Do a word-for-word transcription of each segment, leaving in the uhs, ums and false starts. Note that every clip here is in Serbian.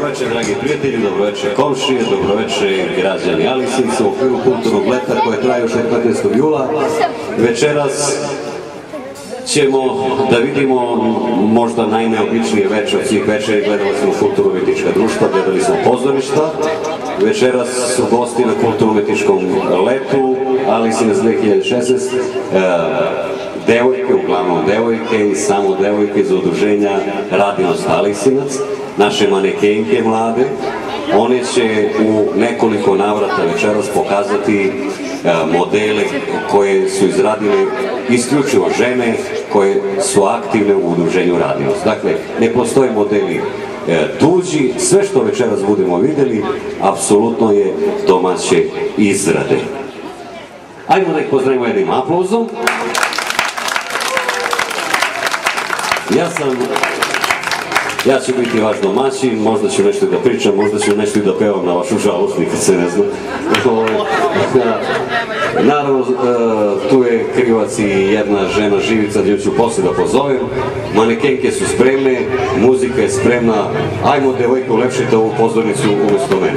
Dobroveče, dragi prijatelji, dobroveče komšije, dobroveče građani Alisnice u okviru kulturnog leta koje traje još od petnaestog jula. Večeras ćemo da vidimo možda najneobičnije veče od svih večeri. Gledali smo kulturno-umetnička društva, gledali smo pozorišta. Večeras su gosti na kulturno-umetničkom letu Alisinac dve hiljade šesnaeste. Devojke, uglavnom devojke i samo devojke iz udruženja Radinost Alisinac, naše manekenke mlade. One će u nekoliko navrata večeras pokazati modele koje su izradile isključivo žene koje su aktivne u udruženju Radinost. Dakle, ne postoje modeli tuđi, sve što večeras budemo vidjeli apsolutno je domaće izrade. Ajmo da ih pozdravimo jednim aplauzom. Ja sam, ja ću biti vaš domaćin, možda ću nešto da pričam, možda ću nešto i da pevam na vašu žalost, nikad se ne zna. Naravno, tu je krivac i jedna žena Živica, gdje ću posle da pozovem. Manekenke su spremne, muzika je spremna, ajmo devojke ulepšite ovu pozornicu umesto mene.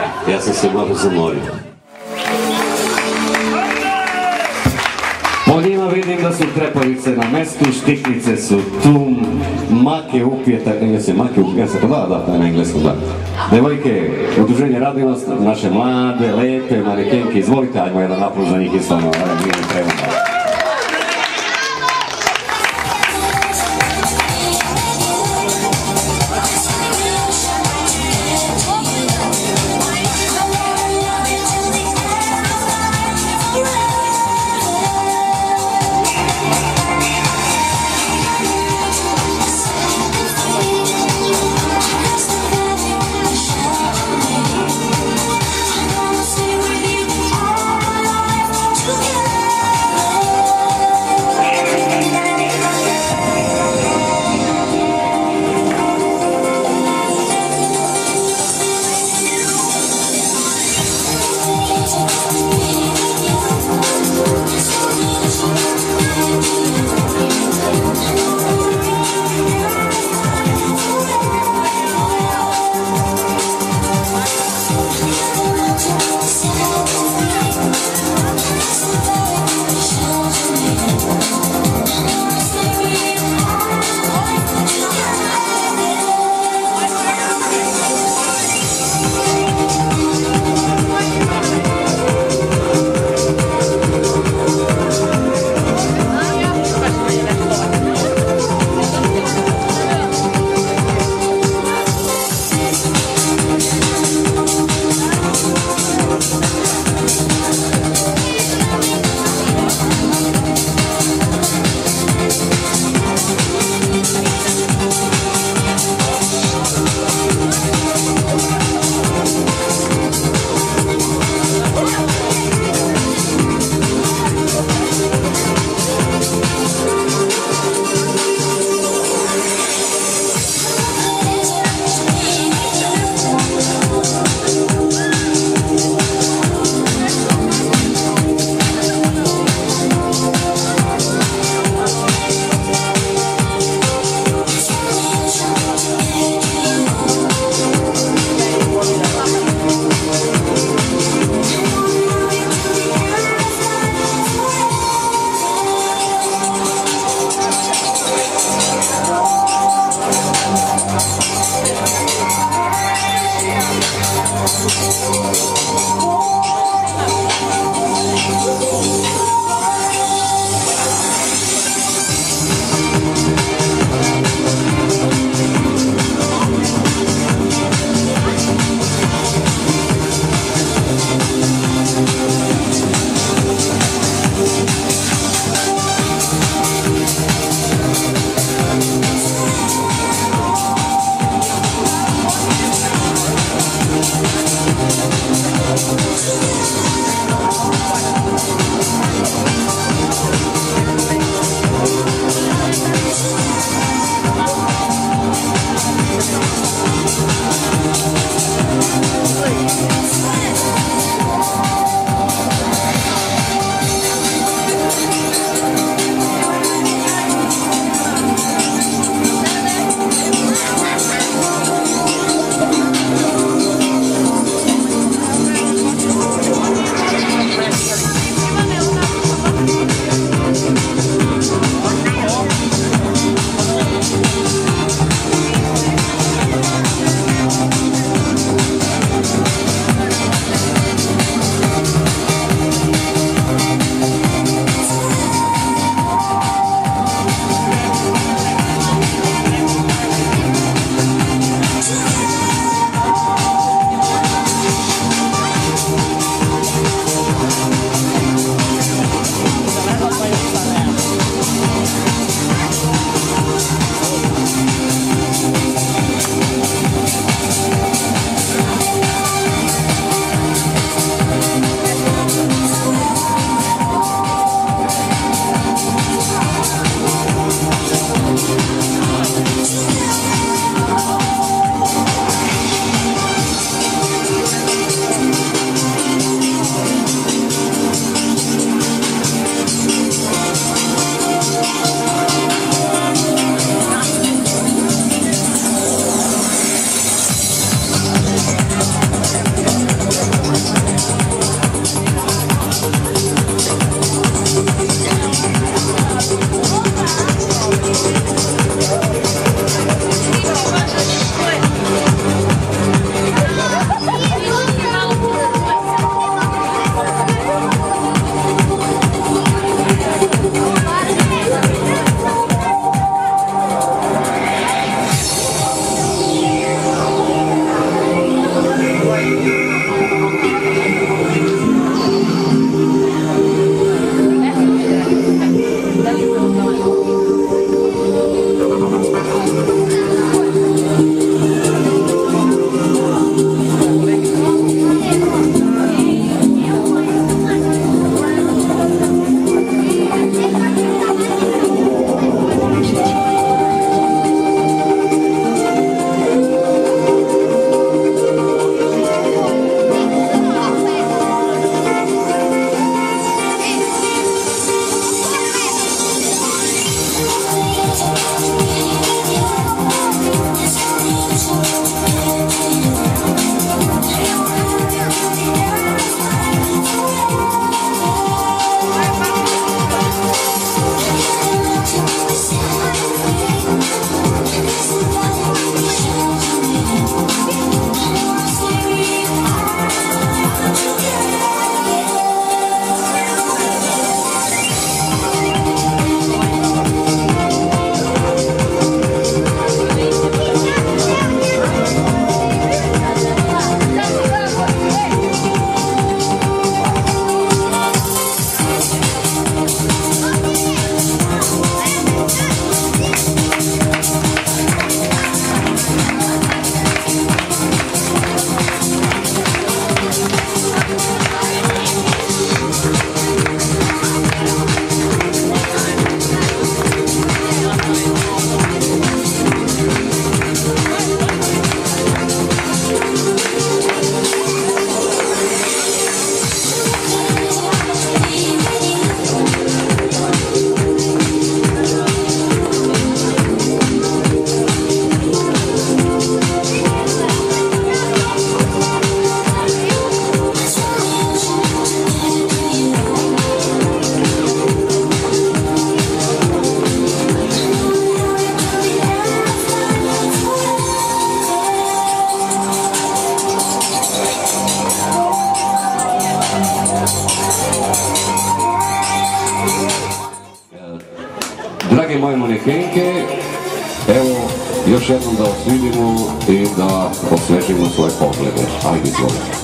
Ja sam se malo zamorio. Po njima vidim da su trepavice na mestu, štiknice su tu, make upijeta, ne se make upijeta, da, da, to je na engleskom, da. Devojke, udruženje Radinost, naše mlade, lepe, manekenke, izvolite, ajmo jedan aplauz za njih isto, ono, nije mi treba. Drage moje manekenke, evo još jednom da vas vidimo i da osvežimo svoje poglede. Ajde, izvolite.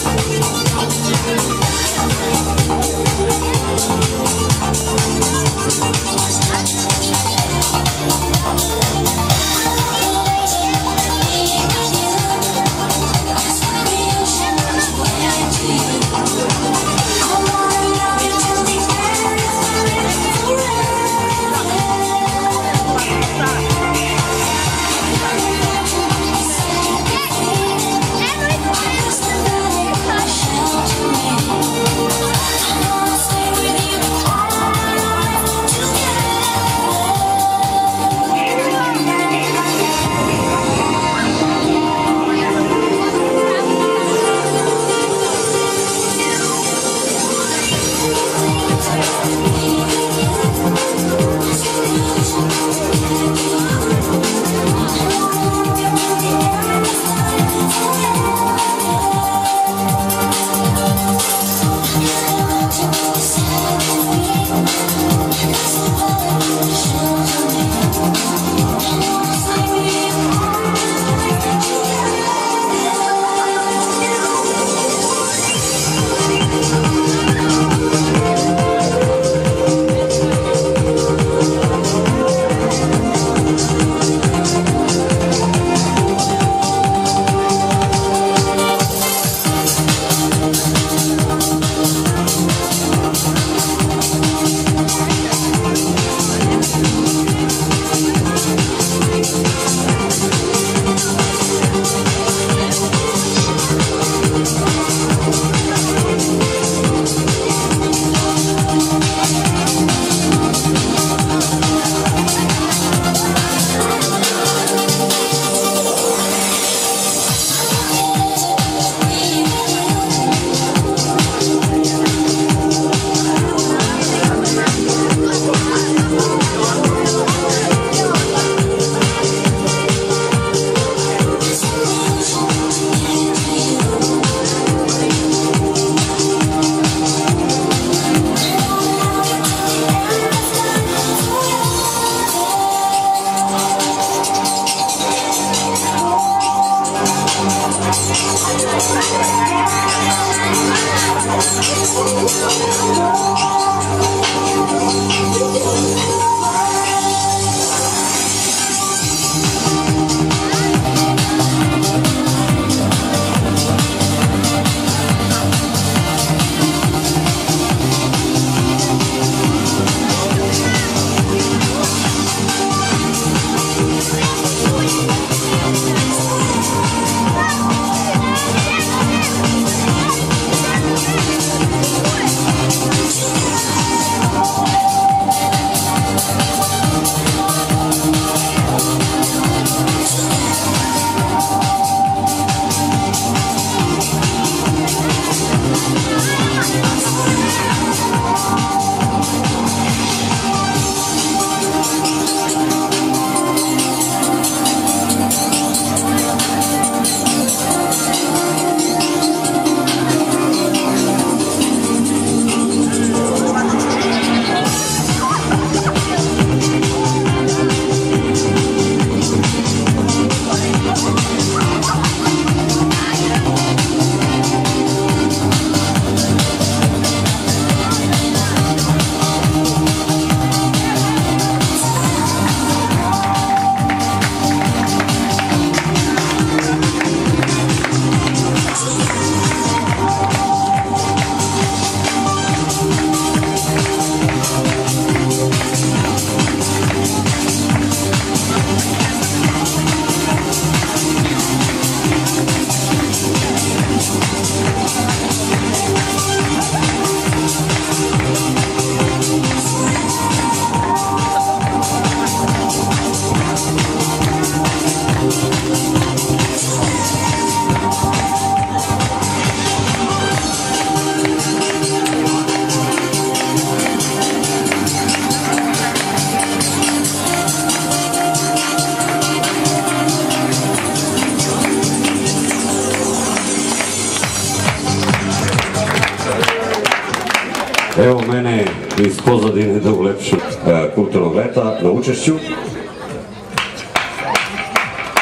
Evo mene iz pozadine do lepšeg kulturnog leta na učešću.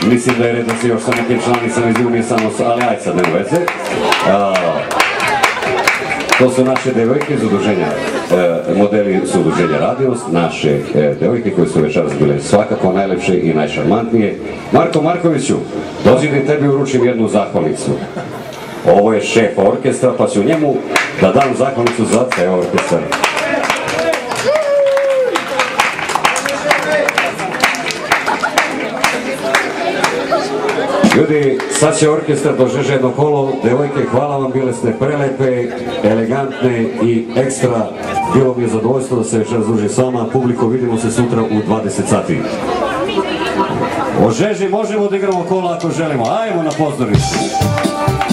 Mislim da je red da se još sa nekim članicama izumije samo, ali ajde sad nema veze. To su naše devojke iz udruženja, modeli su udruženja Radios, naše devojke koje su večeras bile svakako najlepše i najšarmantnije. Marko Markoviću, dođi da tebi uručim jednu zahvalnicu. Ovo je šef orkestra, pa ću njemu da dam zahvalnicu za ceo orkestar. Ljudi, sad će orkestar dožeže jedno kolo. Devojke, hvala vam, bile ste prelepe, elegantne i ekstra. Bilo mi je zadovoljstvo da se večeras družim s vama. Publiko, vidimo se sutra u dvadeset sati. O Žeži možemo da igramo kola ako želimo. Ajmo na pozorište.